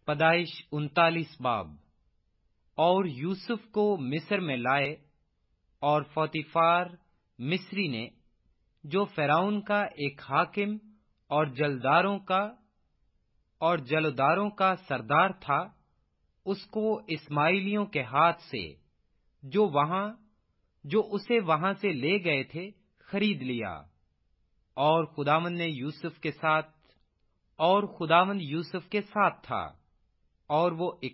پیدائش 39 باب۔ اور یوسف کو مصر میں لائے، اور پوتیفار مصری نے، جو فرعون کا ایک حاکم اور جلداروں کا سردار تھا، اس کو اسماعیلیوں کے ہاتھ سے جو اسے وہاں سے لے گئے تھے خرید لیا۔ اور خداوند یوسف کے ساتھ تھا، اور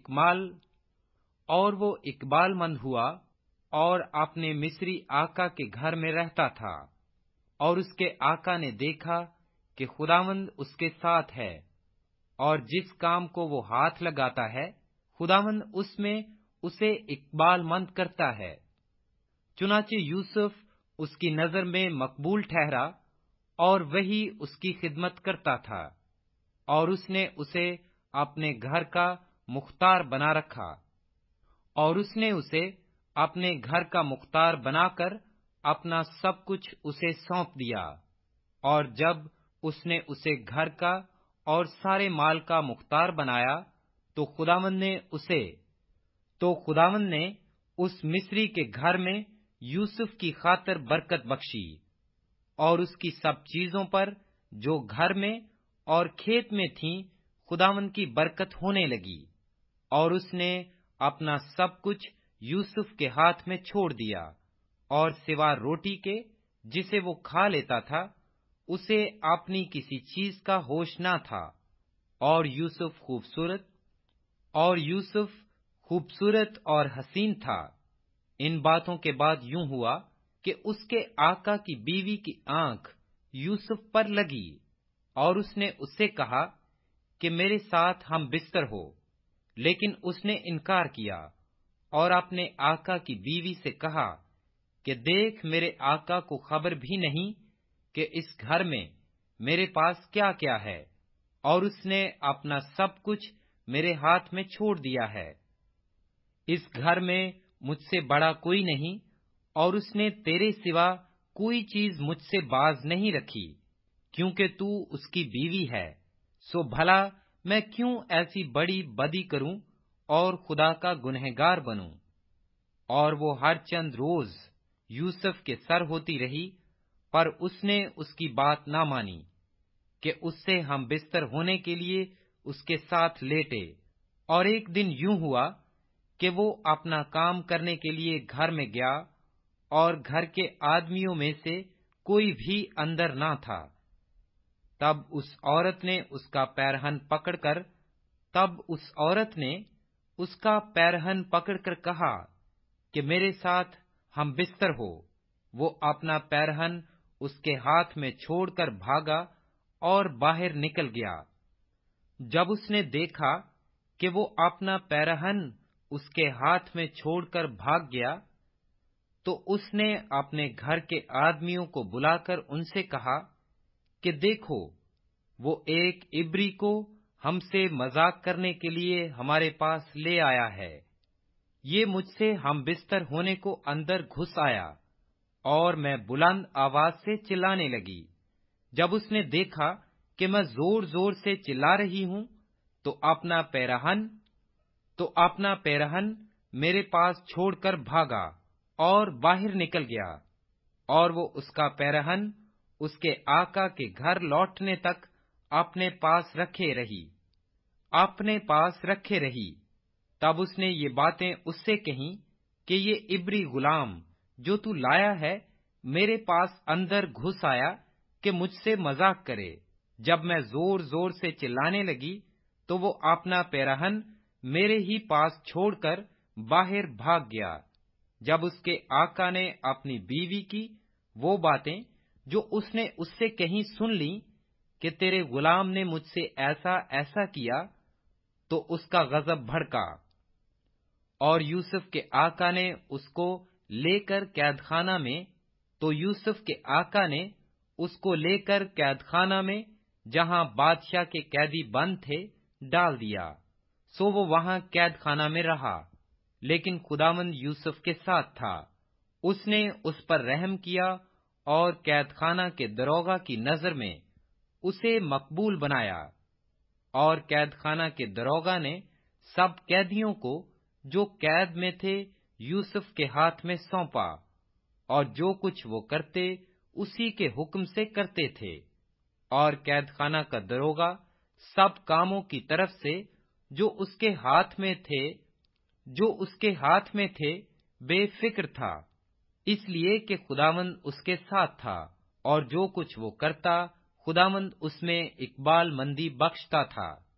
وہ اقبال مند ہوا، اور اپنے مصری آقا کے گھر میں رہتا تھا۔ اور اس کے آقا نے دیکھا کہ خداوند اس کے ساتھ ہے، اور جس کام کو وہ ہاتھ لگاتا ہے خداوند اس میں اسے اقبال مند کرتا ہے۔ چنانچہ یوسف اس کی نظر میں مقبول ٹھہرا، اور وہی اس کی خدمت کرتا تھا، اور اس نے اسے اپنے گھر کا مختار بنا رکھا، اور اس نے اسے اپنے گھر کا مختار بنا کر اپنا سب کچھ اسے سونپ دیا۔ اور جب اس نے اسے گھر کا اور سارے مال کا مختار بنایا تو خداوند نے اس مصری کے گھر میں یوسف کی خاطر برکت بخشی، اور اس کی سب چیزوں پر جو گھر میں اور کھیت میں تھیں خداوند کی برکت ہونے لگی۔ اور اس نے اپنا سب کچھ یوسف کے ہاتھ میں چھوڑ دیا، اور سوا روٹی کے جسے وہ کھا لیتا تھا اسے اپنی کسی چیز کا ہوش نہ تھا۔ اور یوسف خوبصورت اور حسین تھا۔ ان باتوں کے بعد یوں ہوا کہ اس کے آقا کی بیوی کی آنکھ یوسف پر لگی، اور اس نے اس سے کہا کہ میرے ساتھ ہم بستر ہو، لیکن اس نے انکار کیا، اور اپنے آقا کی بیوی سے کہا کہ دیکھ، میرے آقا کو خبر بھی نہیں کہ اس گھر میں میرے پاس کیا کیا ہے، اور اس نے اپنا سب کچھ میرے ہاتھ میں چھوڑ دیا ہے۔ اس گھر میں مجھ سے بڑا کوئی نہیں، اور اس نے تیرے سوا کوئی چیز مجھ سے باز نہیں رکھی، کیونکہ تو اس کی بیوی ہے۔ سو بھلا میں کیوں ایسی بڑی بدی کروں اور خدا کا گنہگار بنوں؟ اور وہ ہر چند روز یوسف کے سر ہوتی رہی، پر اس نے اس کی بات نہ مانی کہ اس سے ہم بستر ہونے کے لیے اس کے ساتھ لیٹے۔ اور ایک دن یوں ہوا کہ وہ اپنا کام کرنے کے لیے گھر میں گیا، اور گھر کے آدمیوں میں سے کوئی بھی اندر نہ تھا۔ تب اس عورت نے اس کا پیرہن پکڑ کر کہا کہ میرے ساتھ ہم بستر ہو۔ وہ اپنا پیرہن اس کے ہاتھ میں چھوڑ کر بھاگا اور باہر نکل گیا۔ جب اس نے دیکھا کہ وہ اپنا پیرہن اس کے ہاتھ میں چھوڑ کر بھاگ گیا، تو اس نے اپنے گھر کے آدمیوں کو بلا کر ان سے کہا کہ دیکھو، وہ ایک عبری کو ہم سے مذاق کرنے کے لیے ہمارے پاس لے آیا ہے۔ یہ مجھ سے ہم بستر ہونے کو اندر گھس آیا، اور میں بلند آواز سے چلانے لگی۔ جب اس نے دیکھا کہ میں زور زور سے چلا رہی ہوں تو اپنا پیرہن میرے پاس چھوڑ کر بھاگا اور باہر نکل گیا، اور وہ اس کا پیرہن اس کے آقا کے گھر لوٹنے تک اپنے پاس رکھے رہی۔ تب اس نے یہ باتیں اس سے کہیں کہ یہ عبری غلام جو تو لایا ہے میرے پاس اندر گھس آیا کہ مجھ سے مذاق کرے۔ جب میں زور زور سے چلانے لگی تو وہ اپنا پیرہن میرے ہی پاس چھوڑ کر باہر بھاگ گیا۔ جب اس کے آقا نے اپنی بیوی کی وہ باتیں جو اس نے اس سے کہیں سن لیں کہ تیرے غلام نے مجھ سے ایسا ایسا کیا، تو اس کا غضب بھڑکا، اور یوسف کے آقا نے اس کو لے کر قید خانہ میں جہاں بادشاہ کے قیدی بند تھے ڈال دیا۔ سو وہ وہاں قید خانہ میں رہا، لیکن خداوند یوسف کے ساتھ تھا۔ اس نے اس پر رحم کیا، اور قید خانہ کے داروغہ کی نظر میں اسے مقبول بنایا۔ اور قید خانہ کے دروگا نے سب قیدیوں کو جو قید میں تھے یوسف کے ہاتھ میں سونپا، اور جو کچھ وہ کرتے اسی کے حکم سے کرتے تھے۔ اور قید خانہ کا دروگا سب کاموں کی طرف سے جو اس کے ہاتھ میں تھے بے فکر تھا، اس لیے کہ خداوند اس کے ساتھ تھا، اور جو کچھ وہ کرتا خداوند اس میں اقبال مندی بخشتا تھا۔